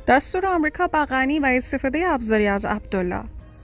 دستور امریکا به غنی و استفاده ابزاری از عبدالله.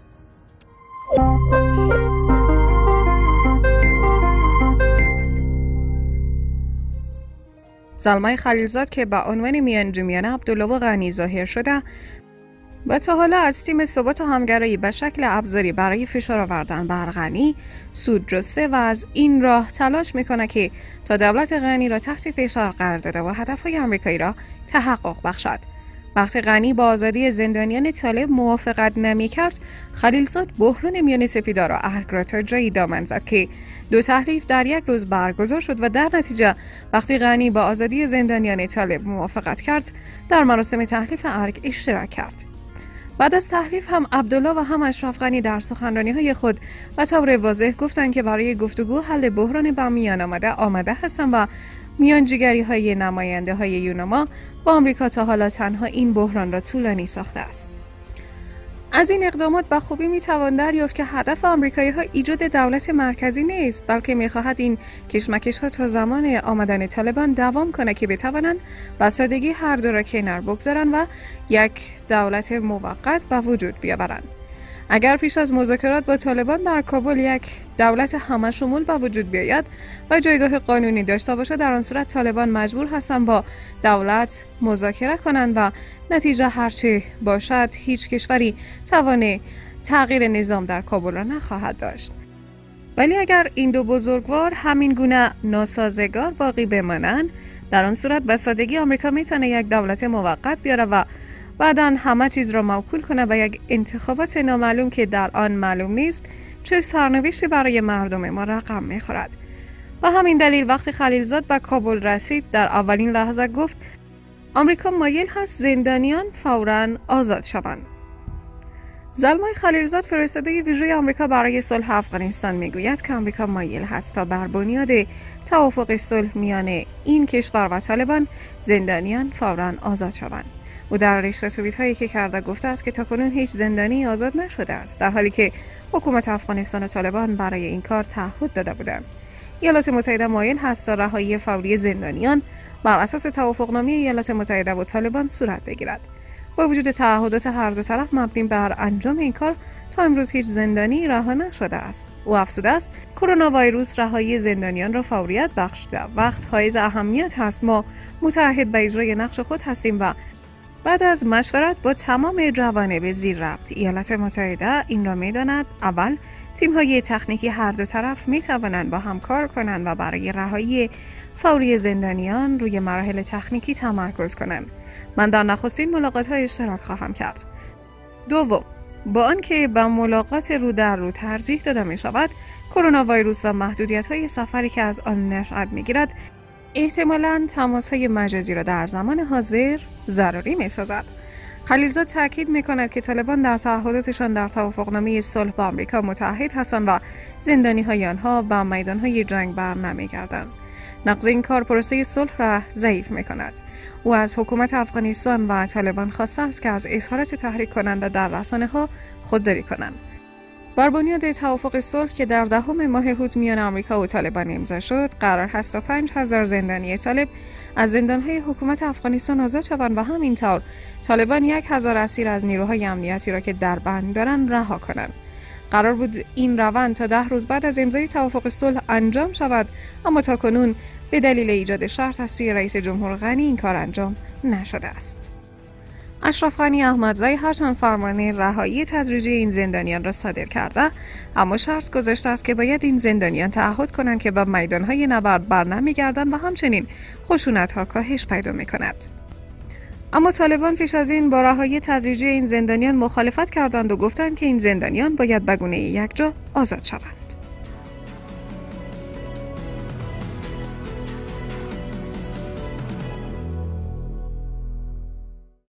زلمه خلیلزاد که به عنوان میانجومیان عبدالله و غنی ظاهر شده و تا حالا از تیم ثبات و همگرایی به شکل ابزاری برای فشار آوردن بر غنی سود جسته و از این راه تلاش میکنه که تا دولت غنی را تحت فشار قرار داده و هدفهای امریکایی را تحقق بخشد. وقتی غنی با آزادی زندانیان طالب موافقت نمی‌کرد، خلیلزاد بحران میان سپیدا را ارگ را تا جایی دامن زد که دو تحریف در یک روز برگزار شد و در نتیجه وقتی غنی با آزادی زندانیان طالب موافقت کرد، در مراسم تحلیف ارگ اشتراک کرد. بعد از تحلیف هم عبدالله و هم اشرف غنی در سخنرانی‌های خود به طور واضح گفتند که برای گفتگو حل بحران به میان آمده هستند و میانجیگری‌های نماینده‌های یونما با آمریکا تا حالا تنها این بحران را طولانی ساخته است. از این اقدامات به خوبی می‌توان دریافت که هدف آمریکایی‌ها ایجاد دولت مرکزی نیست، بلکه می‌خواهد این کشمکش‌ها تا زمان آمدن طالبان دوام کنه که بتوانند به سادگی هر دو را کنار بگذارند و یک دولت موقت به وجود بیاورند. اگر پیش از مذاکرات با طالبان در کابل یک دولت همه شمول به وجود بیاید و جایگاه قانونی داشته باشد، در آن صورت طالبان مجبور هستند با دولت مذاکره کنند و نتیجه هرچه باشد هیچ کشوری توان تغییر نظام در کابل را نخواهد داشت. ولی اگر این دو بزرگوار همین گونه ناسازگار باقی بمانند، در آن صورت به سادگی آمریکا میتونه یک دولت موقت بیاره و بعداً همه چیز را موکول کنه به یک انتخابات نامعلوم که در آن معلوم نیست چه سرنوشتی برای مردم ما رقم میخورد. و همین دلیل وقتی خلیلزاد به کابل رسید، در اولین لحظه گفت آمریکا مایل هست زندانیان فوراً آزاد شوند. زلمه خلیلزاد، فرستاده ویژه آمریکا برای صلح افغانستان، میگوید که آمریکا مایل هست تا بر بنیاد توافق صلح میان این کشور و طالبان زندانیان فوراً آزاد شوند. او در رشته توییت هایی که کرده گفته است که تاکنون هیچ زندانی آزاد نشده است، در حالی که حکومت افغانستان و طالبان برای این کار تعهد داده بودند. ایالات متحده مایل هست تا رهایی فوری زندانیان بر اساس توافقنامه ایالات متحده و طالبان صورت بگیرد. با وجود تعهدات هر دو طرف مبنی بر انجام این کار، تا امروز هیچ زندانی رها نشده است. او افزوده است کرونا ویروس رهایی زندانیان را فوریت بخشیده. وقت حائز اهمیت هست ما متعهد به اجرای نقش خود هستیم و بعد از مشورت با تمام جوانب زیر ربط، ایالات متحده این را می‌داند اول تیم‌های تکنیکی هر دو طرف می‌توانند با هم کار کنند و برای رهایی فوری زندانیان روی مراحل تکنیکی تمرکز کنند. من در نخستین ملاقات‌های اشتراک خواهم کرد. دوم، با آنکه به ملاقات رو در رو ترجیح داده می‌شود، کرونا ویروس و محدودیت‌های سفری که از آن نشأت می‌گیرد احتمالاً تماس‌های مجازی را در زمان حاضر ضروری می‌سازد. خلیلزاد تاکید می‌کند که طالبان در تعهداتشان در توافقنامه صلح با آمریکا متعهد هستند و زندانی‌های آنها به میدان‌های جنگ بر نمی‌گردند. نقض این کار پروسه صلح را ضعیف می‌کند. او از حکومت افغانستان و طالبان خواسته است که از اظهارات تحریک کننده در رسانه‌ها خودداری کنند. بر بنیاد توافق صلح که در دهم ماه هوت میان آمریکا و طالبان امضا شد، قرار است تا 5000 زندانی طالب از زندان‌های حکومت افغانستان آزاد شوند و همینطور طالبان 1000 اسیر از نیروهای امنیتی را که در بند دارند رها کنند. قرار بود این روند تا 10 روز بعد از امضای توافق صلح انجام شود، اما تاکنون به دلیل ایجاد شرط از سوی رئیس جمهور غنی این کار انجام نشده است. اشرف غنی احمدزی هرچند فرمان رهایی تدریجی این زندانیان را صادر کرده، اما شرط گذاشته است که باید این زندانیان تعهد کنند که به میدانهای نبرد برنمیگردند و همچنین خشونت‌ها کاهش پیدا می‌کند. اما طالبان پیش از این با رهایی تدریجی این زندانیان مخالفت کردند و گفتند که این زندانیان باید به گونه یکجا آزاد شوند.